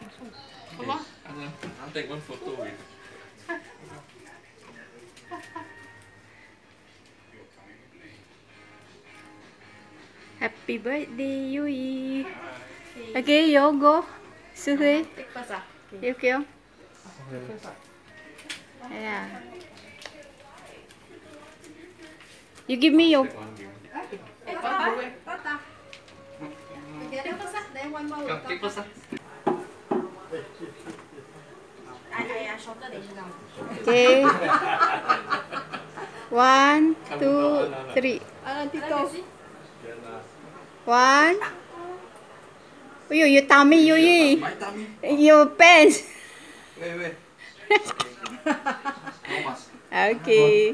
Come on. I'll take one photo with. Happy birthday, Yui. Okay, you go. Suhe. Take first ah. You go. Yeah. You give me your. Together first ah, then one more. Come, take first. I shorter than you now. Okay. 1, 2, 3. Tito. 1. Oh, your tummy, Yui. My tummy. Your pants. Wait. No mask. Okay.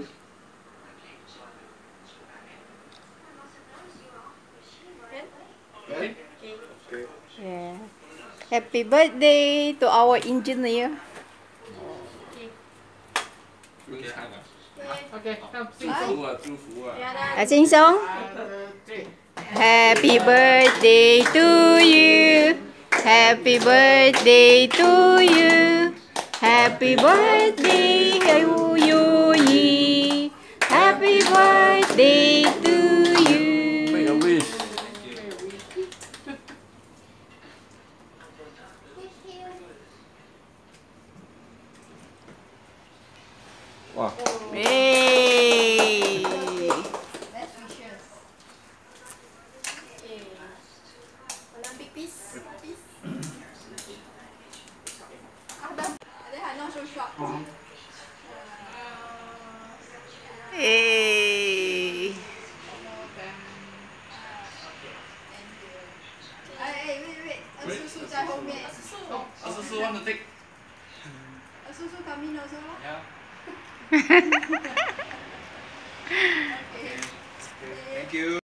Okay. Yeah. Happy birthday to our engineer. Okay, come sing 祝福啊。 Sing song. Happy birthday to you. Happy birthday to you. Happy birthday, Yui. Happy birthday to you. Make a wish. Wow. Hey. Best wishes. Okay. Olympic peace. Peace. Not so short. Hey. Wait. 叔叔在后面。 叔叔 want to take. 叔叔 come in also. Yeah. Okay. Thank you.